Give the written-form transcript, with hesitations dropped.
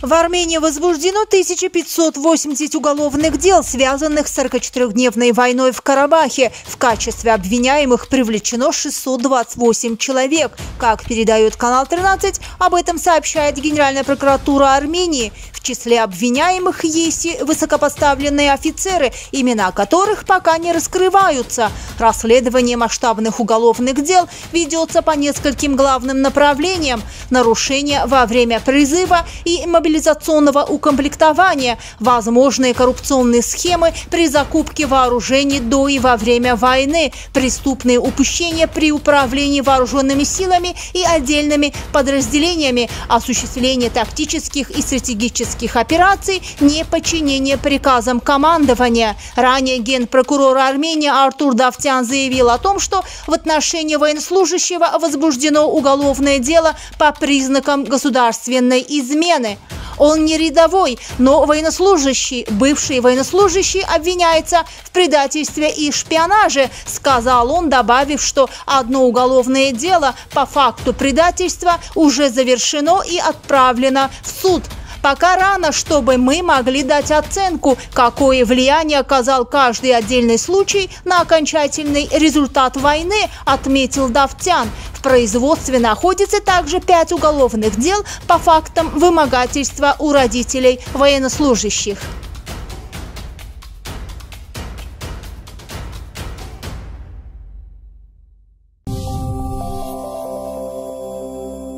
В Армении возбуждено 1580 уголовных дел, связанных с 44-дневной войной в Карабахе. В качестве обвиняемых привлечено 628 человек. Как передает канал 13, об этом сообщает Генеральная прокуратура Армении. В числе обвиняемых есть и высокопоставленные офицеры, имена которых пока не раскрываются. Расследование масштабных уголовных дел ведется по нескольким главным направлениям: нарушения во время призыва и мобилизационного укомплектования, возможные коррупционные схемы при закупке вооружений до и во время войны, преступные упущения при управлении вооруженными силами и отдельными подразделениями, осуществление тактических и стратегических операций, неподчинение приказам командования. Ранее генпрокурор Армении Артур Давтян заявил о том, что в отношении военнослужащего возбуждено уголовное дело по признакам государственной измены. Он не рядовой, но военнослужащий. Бывший военнослужащий обвиняется в предательстве и шпионаже, сказал он, добавив, что одно уголовное дело по факту предательства уже завершено и отправлено в суд. Пока рано, чтобы мы могли дать оценку, какое влияние оказал каждый отдельный случай на окончательный результат войны, отметил Давтян. В производстве находится также 5 уголовных дел по фактам вымогательства у родителей военнослужащих.